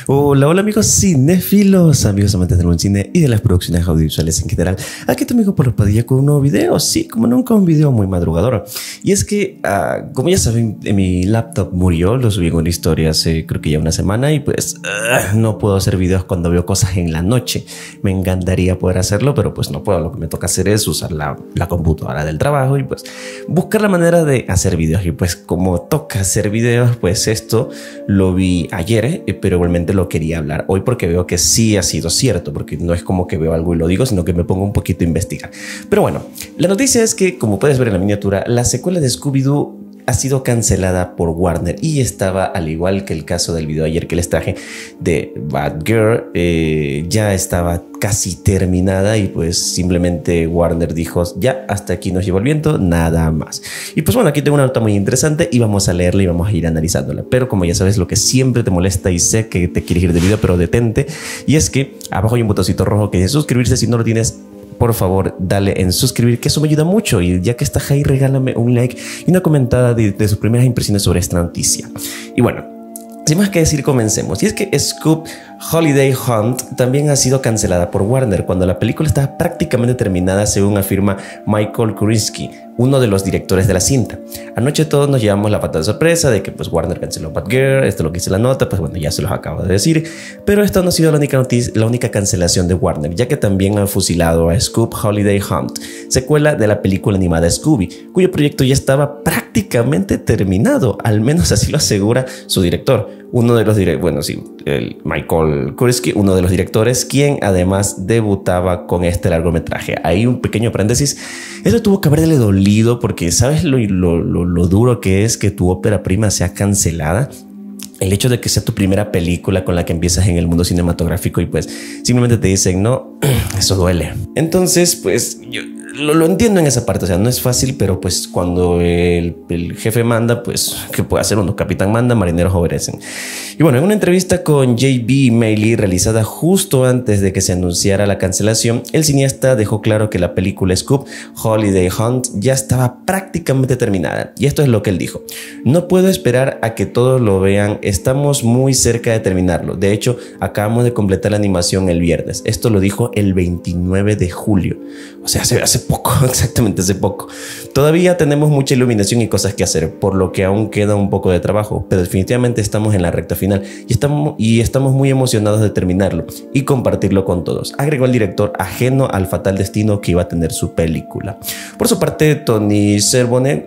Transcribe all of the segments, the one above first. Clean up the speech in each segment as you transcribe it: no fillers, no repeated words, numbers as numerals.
Hola, hola amigos cinéfilos, amigos amantes del buen cine y de las producciones audiovisuales en general. Aquí tu amigo Pablo Padilla con un nuevo video, sí, como nunca un video muy madrugador. Y es que, como ya saben, mi laptop murió, lo subí en una historia hace creo que ya una semana y pues no puedo hacer videos cuando veo cosas en la noche. Me encantaría poder hacerlo, pero pues no puedo. Lo que me toca hacer es usar la computadora del trabajo y pues buscar la manera de hacer videos. Y pues como toca hacer videos, pues esto lo vi ayer, pero igualmente lo quería hablar hoy porque veo que sí ha sido cierto, porque no es como que veo algo y lo digo, sino que me pongo un poquito a investigar. Pero bueno, la noticia es que, como puedes ver en la miniatura, la secuela de Scooby-Doo ha sido cancelada por Warner y estaba, al igual que el caso del video ayer que les traje de Batgirl, ya estaba casi terminada y pues simplemente Warner dijo ya hasta aquí nos llevó el viento, nada más. Y pues bueno, aquí tengo una nota muy interesante y vamos a leerla y vamos a ir analizándola, pero como ya sabes, lo que siempre te molesta y sé que te quieres ir de video, pero detente, y es que abajo hay un botoncito rojo que dice suscribirse. Si no lo tienes, por favor, dale en suscribir, que eso me ayuda mucho. Y ya que estás ahí, regálame un like y una comentada de sus primeras impresiones sobre esta noticia. Y bueno, sin más que decir, comencemos. Y es que Scoob Holiday Hunt también ha sido cancelada por Warner cuando la película está prácticamente terminada, según afirma Michael Kurinsky, uno de los directores de la cinta. Anoche todos nos llevamos la patada de sorpresa de que pues Warner canceló Batgirl. Esto es lo que dice la nota, pues bueno, ya se los acabo de decir, pero esta no ha sido la única cancelación de Warner, ya que también han fusilado a Scoob Holiday Hunt, secuela de la película animada Scooby, cuyo proyecto ya estaba prácticamente terminado, al menos así lo asegura su director. Uno de los Michael Kurinsky, uno de los directores, quien además debutaba con este largometraje. Ahí un pequeño paréntesis. Eso tuvo que haberle dolido porque sabes lo duro que es que tu ópera prima sea cancelada. El hecho de que sea tu primera película con la que empiezas en el mundo cinematográfico y pues simplemente te dicen no, eso duele. Entonces pues yo lo entiendo en esa parte, o sea, no es fácil, pero pues cuando el jefe manda, pues ¿qué puede hacer uno? Capitán manda, marineros obedecen. Y bueno, en una entrevista con J.B. Mailey realizada justo antes de que se anunciara la cancelación, el cineasta dejó claro que la película Scoob Holiday Hunt ya estaba prácticamente terminada. Y esto es lo que él dijo: no puedo esperar a que todos lo vean, estamos muy cerca de terminarlo. De hecho, acabamos de completar la animación el viernes. Esto lo dijo el 29 de julio. O sea, hace poco, exactamente hace poco. Todavía tenemos mucha iluminación y cosas que hacer, por lo que aún queda un poco de trabajo, pero definitivamente estamos en la recta final y estamos muy emocionados de terminarlo y compartirlo con todos, agregó el director, ajeno al fatal destino que iba a tener su película. Por su parte, Tony Cervone,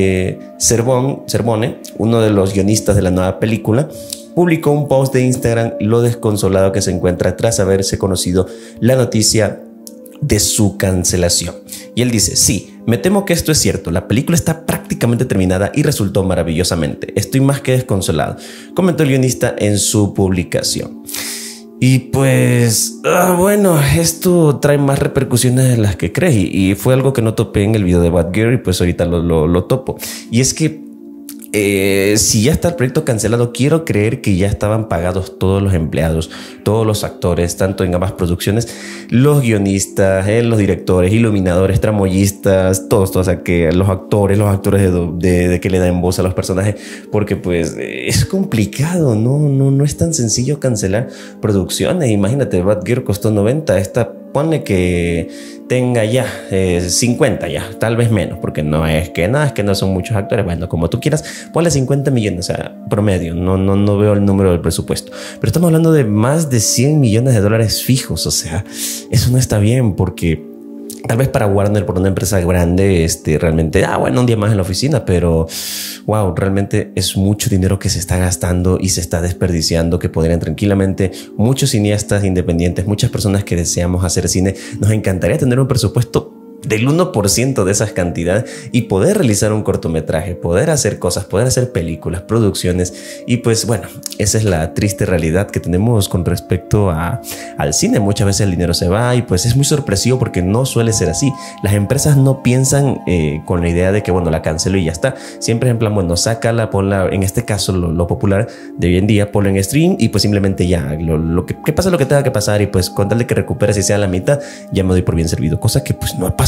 uno de los guionistas de la nueva película, publicó un post de Instagram lo desconsolado que se encuentra tras haberse conocido la noticia de su cancelación. Y él dice: sí, me temo que esto es cierto, la película está prácticamente terminada y resultó maravillosamente. Estoy más que desconsolado, comentó el guionista en su publicación. Y pues, bueno, esto trae más repercusiones de las que crees y fue algo que no topé en el video de Batgirl y pues ahorita lo topo. Y es que si ya está el proyecto cancelado, quiero creer que ya estaban pagados todos los empleados, todos los actores, tanto en ambas producciones, los guionistas, los directores, iluminadores, tramoyistas, todos, o sea, que los actores de que le dan voz a los personajes, porque pues es complicado, no es tan sencillo cancelar producciones. Imagínate, Batgirl costó 90, ponle que tenga ya 50 ya, tal vez menos, porque no es que no son muchos actores, bueno, como tú quieras, ponle 50 millones, o sea, promedio, no veo el número del presupuesto, pero estamos hablando de más de 100 millones de dólares fijos, o sea, eso no está bien, porque tal vez para Warner, por una empresa grande, realmente, bueno, un día más en la oficina, pero wow, realmente es mucho dinero que se está gastando y se está desperdiciando, que podrían tranquilamente muchos cineastas independientes, muchas personas que deseamos hacer cine, nos encantaría tener un presupuesto del 1% de esas cantidades y poder realizar un cortometraje, poder hacer cosas, poder hacer películas, producciones. Y pues bueno, esa es la triste realidad que tenemos con respecto al cine. Muchas veces el dinero se va y pues es muy sorpresivo porque no suele ser así. Las empresas no piensan con la idea de que bueno, la cancelo y ya está. Siempre es en plan, bueno, sácala, ponla, en este caso lo popular de hoy en día, ponlo en stream y pues simplemente ya, que pasa lo que tenga que pasar y pues con tal de que recuperes y sea la mitad, ya me doy por bien servido. Cosa que pues no ha pasado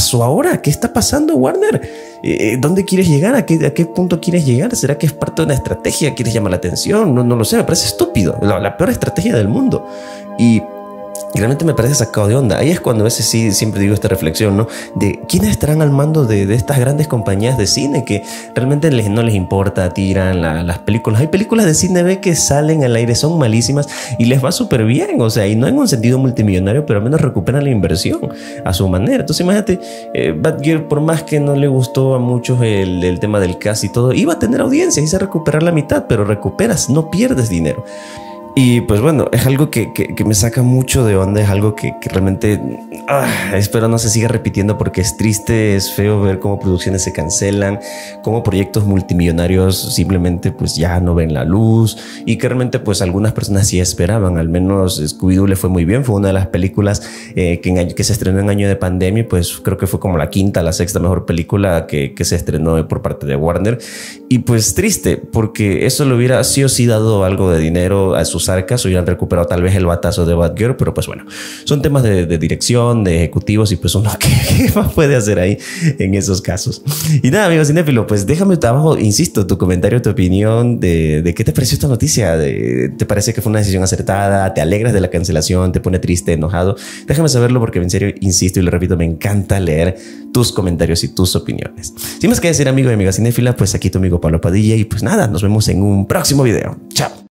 pasó ahora? ¿Qué está pasando, Warner? ¿Dónde quieres llegar? ¿A qué punto quieres llegar? ¿Será que es parte de una estrategia? ¿Quieres llamar la atención? No lo sé, me parece estúpido. La peor estrategia del mundo. Y realmente me parece sacado de onda. Ahí es cuando a veces sí siempre digo esta reflexión, ¿no? De quiénes estarán al mando de estas grandes compañías de cine que realmente no les importa, tiran las películas. Hay películas de cine B que salen al aire, son malísimas y les va súper bien. O sea, y no en un sentido multimillonario, pero al menos recuperan la inversión a su manera. Entonces imagínate, Batgirl, por más que no le gustó a muchos el tema del cast y todo, iba a tener audiencia y se recuperar la mitad, pero recuperas, no pierdes dinero. Y pues bueno, es algo que me saca mucho de onda, es algo que realmente espero no se siga repitiendo porque es triste, es feo ver cómo producciones se cancelan, cómo proyectos multimillonarios simplemente pues ya no ven la luz y que realmente pues algunas personas sí esperaban. Al menos Scooby-Doo le fue muy bien, fue una de las películas que se estrenó en año de pandemia y pues creo que fue como la quinta, la sexta mejor película que se estrenó por parte de Warner. Y pues triste porque eso le hubiera sí o sí dado algo de dinero a sus arcas, hubieran recuperado tal vez el batazo de Batgirl, pero pues bueno, son temas de dirección, de ejecutivos y pues uno ¿qué más puede hacer ahí en esos casos? Y nada, amigos cinéfilo, pues déjame abajo, insisto, tu comentario, tu opinión de qué te pareció esta noticia, ¿te parece que fue una decisión acertada? ¿Te alegras de la cancelación? ¿Te pone triste, enojado? Déjame saberlo porque en serio, insisto y lo repito, me encanta leer tus comentarios y tus opiniones. Sin más que decir, amigo y amiga cinéfila, pues aquí tu amigo Pablo Padilla y pues nada, nos vemos en un próximo video. Chao.